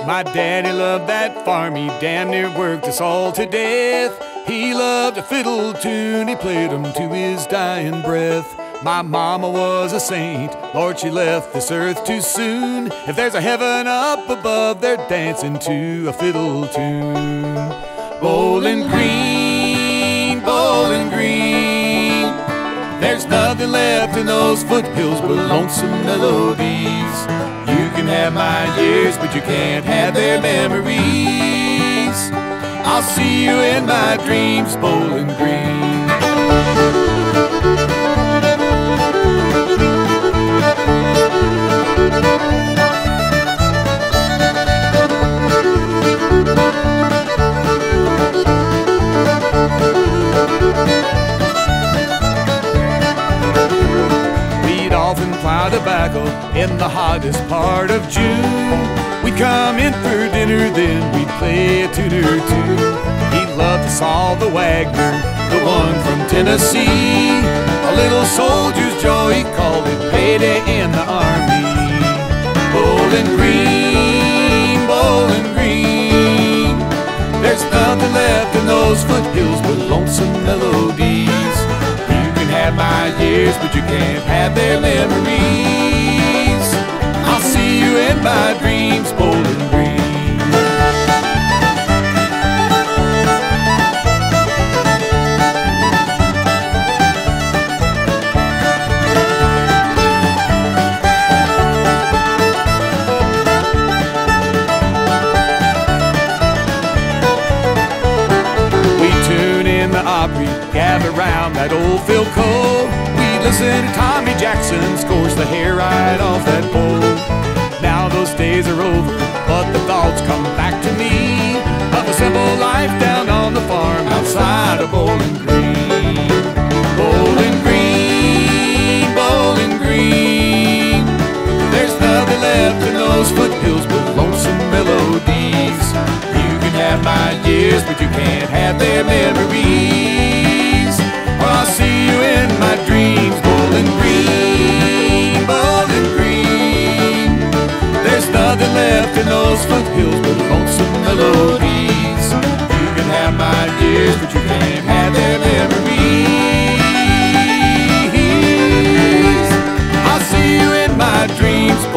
My daddy loved that farm, he damn near worked us all to death. He loved a fiddle tune, he played 'em to his dying breath. My mama was a saint, Lord, she left this earth too soon. If there's a heaven up above, they're dancing to a fiddle tune. Bowling Green, Bowling Green, there's nothing left in those foothills but lonesome melodies. You can have my years, but you can't have their memories. I'll see you in my dreams, Bowling Green. Plow tobacco in the hottest part of June. We'd come in for dinner, then we'd play a tune or two. He loved to saw the Wagner, the one from Tennessee. A little soldier's joy, he called it payday in the army. Bowling Green, Bowling Green, there's nothing left in those foothills but lonesome melodies. Have my years, but you can't have their memories. I'll see you in my dreams, Bowling Green. We tune in the Opry, gather round that old Phil Cole. We listen to Tommy Jackson scores the hair right off that pole. Now those days are over, but the thoughts come back to me of a simple life down on the farm outside of Bowling Green. Bowling Green, Bowling Green, there's nothing left in those foothills but lonesome melodies. You can have my years, but you can't have their memories. I'll see you in my dreams, Bowling Green, Bowling Green. There's nothing left in those foothills but lonesome melodies. You can have my years, but you can't have their memories. I'll see you in my dreams,